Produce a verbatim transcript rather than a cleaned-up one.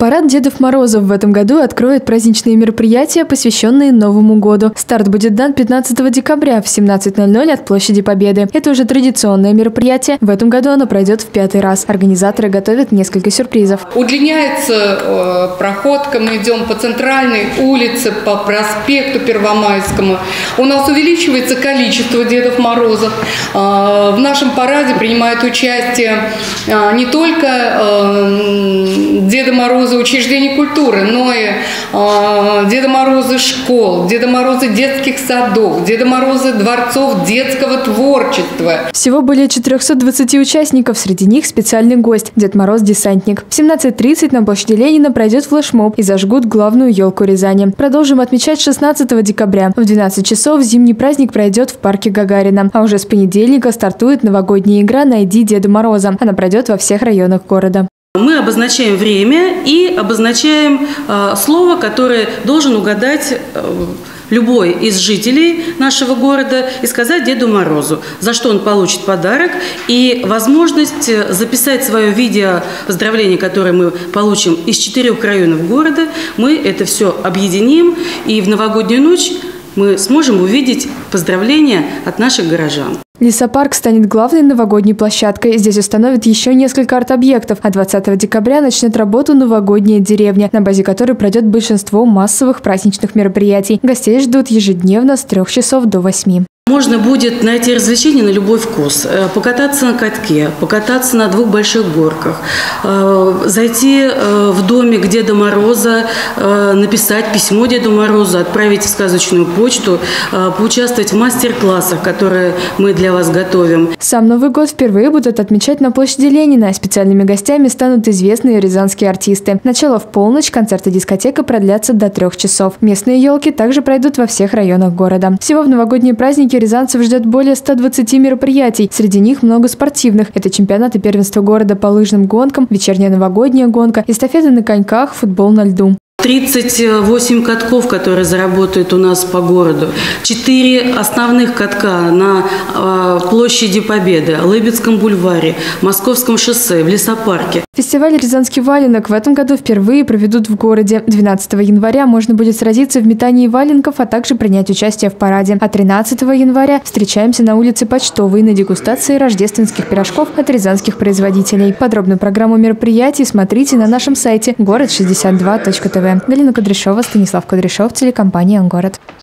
Парад Дедов Морозов в этом году откроет праздничные мероприятия, посвященные Новому году. Старт будет дан пятнадцатого декабря в семнадцать ноль ноль от Площади Победы. Это уже традиционное мероприятие. В этом году оно пройдет в пятый раз. Организаторы готовят несколько сюрпризов. Удлиняется э, проходка. Мы идем по центральной улице, по проспекту Первомайскому. У нас увеличивается количество Дедов Морозов. Э, в нашем параде принимают участие э, не только э, Деда Мороза учреждений культуры, но и э, Деда Мороза школ, Деда Мороза детских садов, Деда Мороза дворцов детского творчества. Всего более четырёхсот двадцати участников, среди них специальный гость – Дед Мороз-десантник. В семнадцать тридцать на площади Ленина пройдет флешмоб и зажгут главную елку Рязани. Продолжим отмечать шестнадцатого декабря. В двенадцать часов зимний праздник пройдет в парке Гагарина. А уже с понедельника стартует новогодняя игра «Найди Деда Мороза». Она пройдет во всех районах города. Мы обозначаем время и обозначаем э, слово, которое должен угадать э, любой из жителей нашего города и сказать Деду Морозу, за что он получит подарок, и возможность записать свое видео поздравление, которое мы получим из четырех районов города. Мы это все объединим, и в новогоднюю ночь мы сможем увидеть поздравления от наших горожан. Лесопарк станет главной новогодней площадкой. Здесь установят еще несколько арт-объектов. А двадцатого декабря начнет работу новогодняя деревня, на базе которой пройдет большинство массовых праздничных мероприятий. Гостей ждут ежедневно с трех часов до восьми. Можно будет найти развлечения на любой вкус. Покататься на катке, покататься на двух больших горках, зайти в домик Деда Мороза, написать письмо Деду Морозу, отправить в сказочную почту, поучаствовать в мастер-классах, которые мы для вас готовим. Сам Новый год впервые будут отмечать на площади Ленина. Специальными гостями станут известные рязанские артисты. Начало в полночь, концерт и дискотека продлятся до трех часов. Местные елки также пройдут во всех районах города. Всего в новогодние праздники рязанцев ждет более ста двадцати мероприятий. Среди них много спортивных. Это чемпионаты первенства города по лыжным гонкам, вечерняя новогодняя гонка, эстафеты на коньках, футбол на льду. тридцать восемь катков, которые заработают у нас по городу. четыре основных катка на э, площади Победы, Лыбецком бульваре, Московском шоссе, в лесопарке. Фестиваль «Рязанский валенок» в этом году впервые проведут в городе. двенадцатого января можно будет сразиться в метании валенков, а также принять участие в параде. А тринадцатого января встречаемся на улице Почтовой на дегустации рождественских пирожков от рязанских производителей. Подробную программу мероприятий смотрите на нашем сайте город шестьдесят два точка тв. Галина Кудряшова, Станислав Кудряшов, телекомпания «Город».